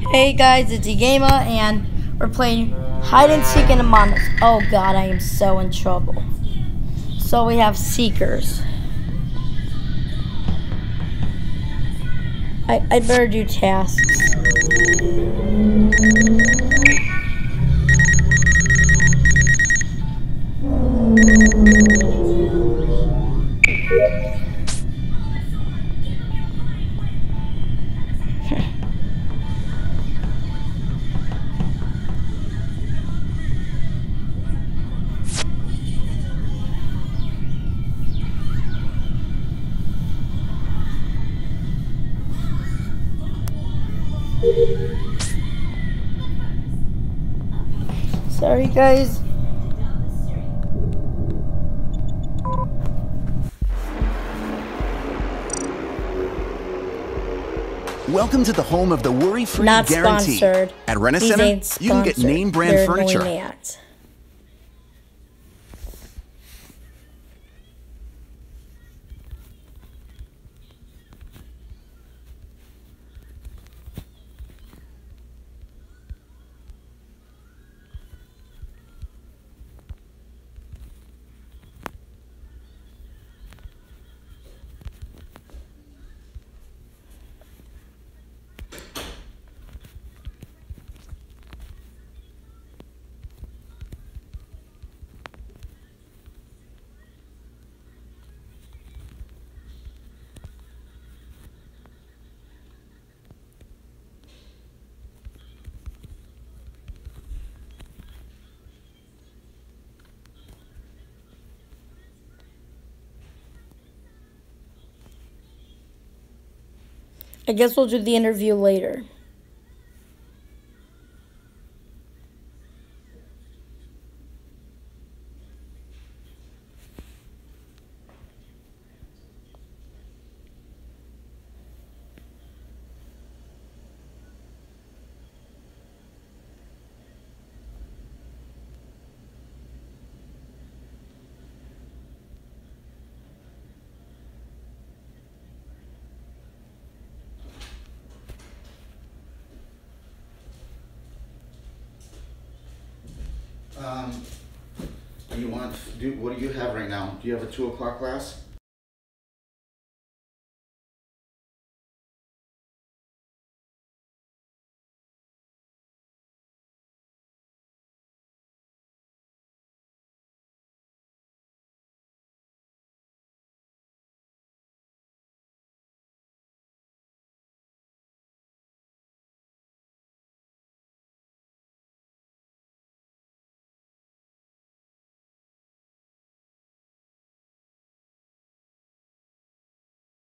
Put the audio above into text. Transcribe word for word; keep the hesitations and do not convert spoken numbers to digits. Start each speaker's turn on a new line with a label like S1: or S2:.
S1: Hey guys, it's Egama, and we're playing hide and seek in Among Us. Oh god, I am so in trouble. So we have seekers. I, I better do tasks. Sorry guys.
S2: Welcome to the home of the worry-free
S1: Not
S2: guarantee.
S1: sponsored.
S2: At Rena
S1: These
S2: Center,
S1: ain't
S2: you can get
S1: sponsored.
S2: name brand
S1: They're
S2: furniture.
S1: annoying ads. I guess we'll do the interview later.
S3: Um, you want do? What do you have right now? Do you have a two o'clock class?